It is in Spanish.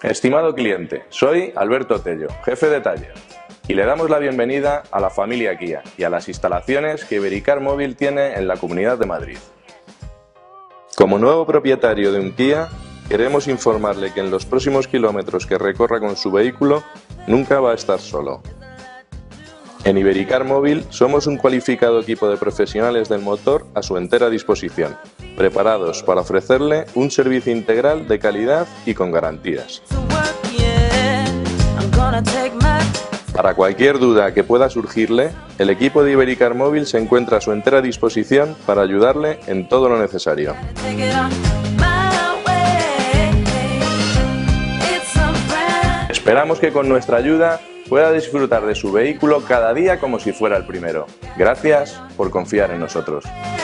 Estimado cliente, soy Alberto Tello, jefe de taller, y le damos la bienvenida a la familia Kia y a las instalaciones que Iberycar Móvil tiene en la Comunidad de Madrid. Como nuevo propietario de un Kia, queremos informarle que en los próximos kilómetros que recorra con su vehículo, nunca va a estar solo. En Iberycar Móvil somos un cualificado equipo de profesionales del motor a su entera disposición, preparados para ofrecerle un servicio integral de calidad y con garantías. Para cualquier duda que pueda surgirle, el equipo de Iberycar Móvil se encuentra a su entera disposición para ayudarle en todo lo necesario. Esperamos que con nuestra ayuda pueda disfrutar de su vehículo cada día como si fuera el primero. Gracias por confiar en nosotros.